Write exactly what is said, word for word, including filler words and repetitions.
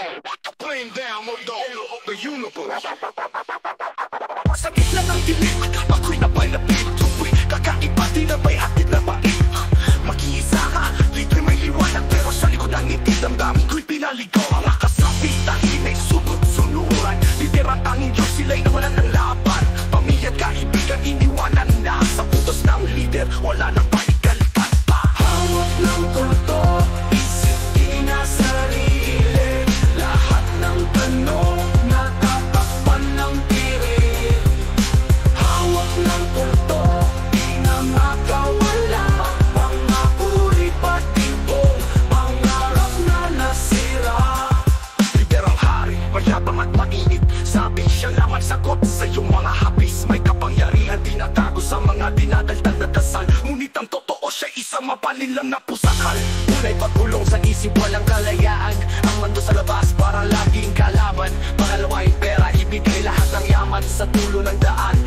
Flame down of the, of the universe. Sa gitna ng dilim, ako'y napalapit. Tuwi, kakaiba, di na may hatid na pait. Mag-iisa ka, libre may liwanag, pero sa likod ng ngiti damdamin ko'y pinaligaw. Mga kasabi, tahimik, sunod-sunuran. Litera tanging Diyos, sila'y nawalan ng laban. Pamilyat kaibigan, iniwanan na. Sa putos ng lider, wala nang panikalitan pa. Hawak ng kulto, isip di na sarili. Lahat ng tanong, natatakpan ng tirik. Hawak ng kulto, di na makawala. Mga uri patibong, pangarap na nasira. Lider ang hari, mayabang at mainit. Sabi siya lang ang sagot sa iyong mga habis. May kapangyarihan, tinatago sa mga dinadaltal na dasal. Ngunit ang totoo siya isang mapanilang na pusakal. Una'y pagkulong sa isip, walang kalayaan. Ang mando sa labas para laging kalaban. Pangalawa'y pera, ibigay lahat ng yaman sa dulo ng daan.